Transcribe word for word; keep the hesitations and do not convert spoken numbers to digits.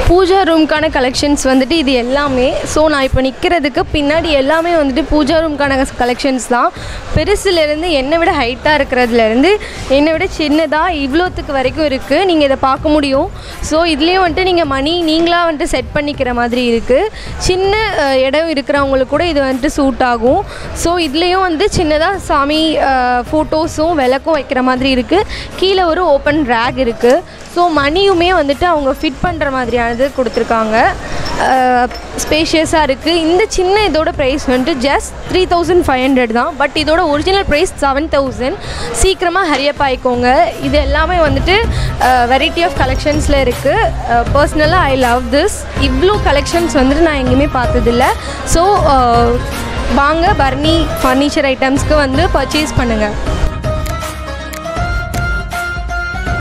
Pooja ரூம்க்கான collections வந்துட்டு இது எல்லாமே. ஸோ நான் இப்போ நிற்கிறதுக்கு பின்னாடி எல்லாமே வந்துட்டு பூஜா ரூம்க்கான கலெக்ஷன்ஸ் தான். பெருசுலேருந்து என்னை விட ஹைட்டாக இருக்கிறதுலேருந்து என்னை விட சின்னதாக இவ்வளோத்துக்கு வரைக்கும் இருக்குது. நீங்கள் இதை பார்க்க முடியும். ஸோ இதுலேயும் வந்துட்டு நீங்கள் மணி நீங்களாக வந்துட்டு செட் பண்ணிக்கிற மாதிரி இருக்குது. சின்ன இடம் இருக்கிறவங்களுக்கு கூட இது வந்துட்டு சூட் ஆகும். ஸோ இதுலேயும் வந்து சின்னதாக சாமி ஃபோட்டோஸும் விளக்கும் வைக்கிற மாதிரி இருக்குது. கீழே ஒரு ஓப்பன் ரேக் இருக்குது. ஸோ மணியுமே வந்துட்டு அவங்க ஃபிட் பண்ணுற மாதிரியானது கொடுத்துருக்காங்க. ஸ்பேஷியஸாக இருக்குது. இந்த சின்ன இதோட ப்ரைஸ் வந்துட்டு just three thousand five hundred தான். பட் இதோட ஒரிஜினல் ப்ரைஸ் செவன் தௌசண்ட். சீக்கிரமாக ஹரியப் ஆகிக்கோங்க. இது எல்லாமே வந்துட்டு வெரைட்டி ஆஃப் கலெக்ஷன்ஸில் இருக்குது. பர்சனலாக ஐ லவ் திஸ். இவ்வளோ கலெக்ஷன்ஸ் வந்துட்டு நான் எங்கேயுமே பார்த்ததில்ல. ஸோ வாங்க பரணி ஃபர்னிச்சர் ஐட்டம்ஸ்க்கு வந்து பர்ச்சேஸ் பண்ணுங்கள்.